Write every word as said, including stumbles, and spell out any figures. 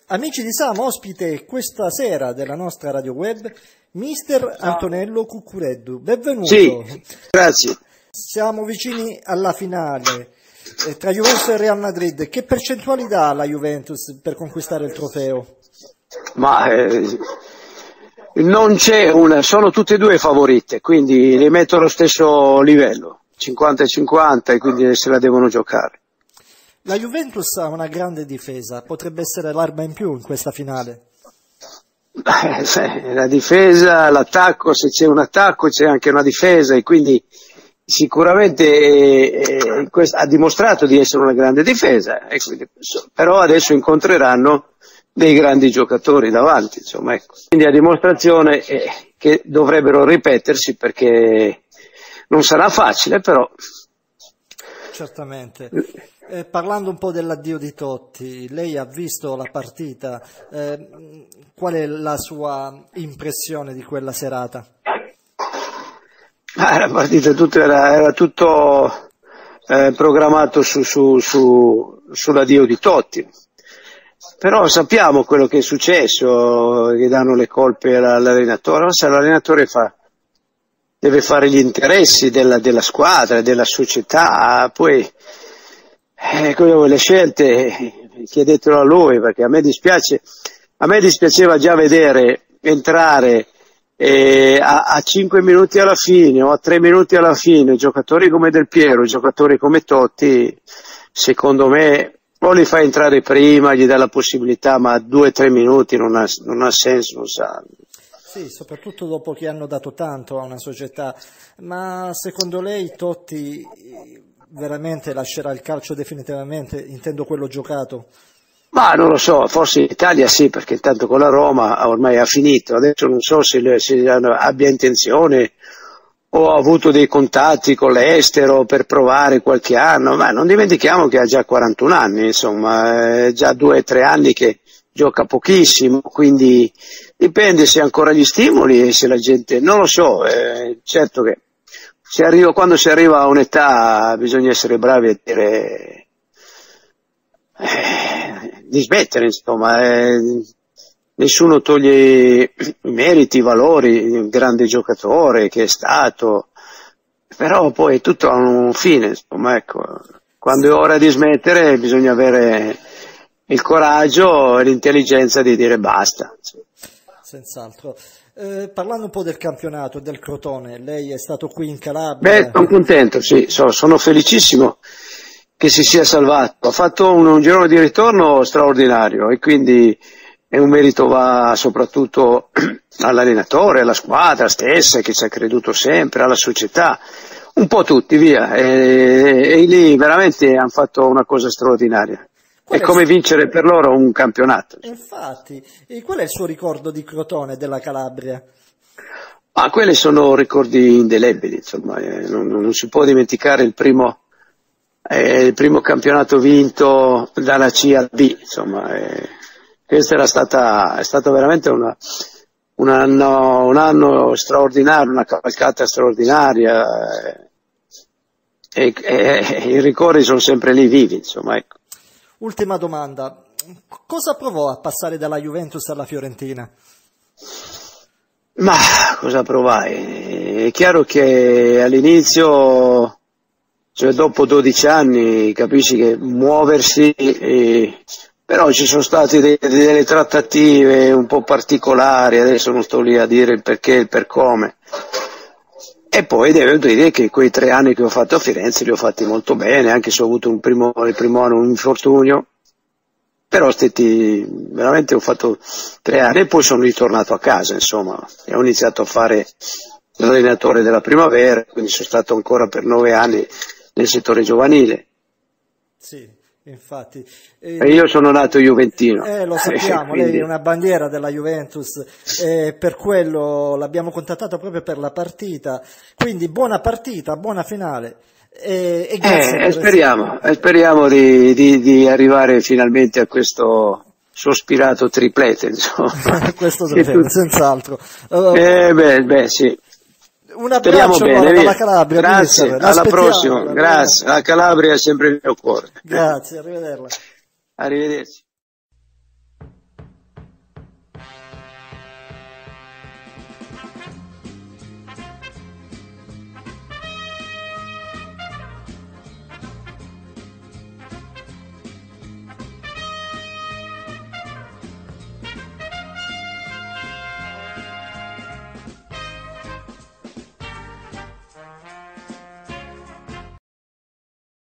Amici di Sam, ospite questa sera della nostra radio web, mister Antonello Cuccureddu. Benvenuto. Sì, grazie. Siamo vicini alla finale eh, tra Juventus e Real Madrid. Che percentuali dà la Juventus per conquistare il trofeo? Ma eh, non c'è una, sono tutte e due favorite, quindi le metto allo stesso livello, cinquanta e cinquanta, e quindi se la devono giocare. La Juventus ha una grande difesa, potrebbe essere l'arma in più in questa finale. Eh, la difesa, l'attacco, se c'è un attacco c'è anche una difesa, e quindi sicuramente eh, ha dimostrato di essere una grande difesa, e quindi, però adesso incontreranno dei grandi giocatori davanti, insomma, ecco. Quindi a dimostrazione eh, che dovrebbero ripetersi, perché non sarà facile, però. Certamente. Eh, parlando un po' dell'addio di Totti, lei ha visto la partita, eh, qual è la sua impressione di quella serata? Ah, la partita tutto era, era tutto eh, programmato su, su, su, sull'addio di Totti, però sappiamo quello che è successo, che danno le colpe all'allenatore. Ma se l'allenatore fa, deve fare gli interessi della, della squadra, della società, poi Eh, le scelte chiedetelo a lui, perché a me dispiace, a me dispiaceva già vedere entrare eh, a, a cinque minuti alla fine o a tre minuti alla fine giocatori come Del Piero, giocatori come Totti. Secondo me o li fa entrare prima, gli dà la possibilità, ma a due o tre minuti non ha, non ha senso, non sa. Sì, soprattutto dopo che hanno dato tanto a una società. Ma secondo lei Totti veramente lascerà il calcio definitivamente, intendo quello giocato? Ma non lo so, forse in Italia sì, perché intanto con la Roma ormai ha finito. Adesso non so se, le, se abbia intenzione o ha avuto dei contatti con l'estero per provare qualche anno, ma non dimentichiamo che ha già quarantuno anni, insomma, è già due o tre anni che gioca pochissimo, quindi dipende se ha ancora gli stimoli e se la gente, non lo so, eh, certo che Se arrivo, quando si arriva a un'età bisogna essere bravi a dire eh, di smettere, insomma, eh, nessuno toglie i meriti, i valori di un grande giocatore che è stato, però poi tutto ha un fine, insomma, ecco. Quando è ora di smettere bisogna avere il coraggio e l'intelligenza di dire basta. Senz'altro. Eh, parlando un po' del campionato, del Crotone, lei è stato qui in Calabria. Beh, sono contento, sì, so, sono felicissimo che si sia salvato. Ha fatto un, un girone di ritorno straordinario, e quindi è un merito va soprattutto all'allenatore, alla squadra stessa che ci ha creduto sempre, alla società, un po' tutti, via. E, e lì veramente hanno fatto una cosa straordinaria. È come vincere per loro un campionato. Infatti, e qual è il suo ricordo di Crotone, della Calabria? Ah, quelli sono ricordi indelebili, insomma, eh, non, non si può dimenticare il primo, eh, il primo campionato vinto dalla C alla B, insomma, eh, questo era stata, è stato veramente una, un, anno, un anno straordinario, una cavalcata straordinaria, eh, e, e i ricordi sono sempre lì vivi, insomma, ecco. Ultima domanda, cosa provò a passare dalla Juventus alla Fiorentina? Ma cosa provai? È chiaro che all'inizio, cioè dopo dodici anni, capisci che muoversi, eh, però ci sono state de- delle trattative un po' particolari, adesso non sto lì a dire il perché e il per come. E poi devo dire che quei tre anni che ho fatto a Firenze li ho fatti molto bene, anche se ho avuto un primo, il primo anno un infortunio, però stati, veramente ho fatto tre anni e poi sono ritornato a casa, insomma, e ho iniziato a fare l'allenatore della primavera, quindi sono stato ancora per nove anni nel settore giovanile. Sì. Infatti, eh, e io sono nato juventino. Eh, lo sappiamo, quindi... lei è una bandiera della Juventus, eh, per quello l'abbiamo contattata proprio per la partita, quindi buona partita, buona finale. E, e grazie eh, speriamo, essere... speriamo di, di, di arrivare finalmente a questo sospirato triplete, insomma. Questo tu... senz'altro. Uh, eh, beh, beh, sì. Un abbraccio bene, allora, dalla Calabria. Grazie, alla prossima, grazie. La Calabria è sempre il mio cuore. Grazie, arrivederla. Arrivederci.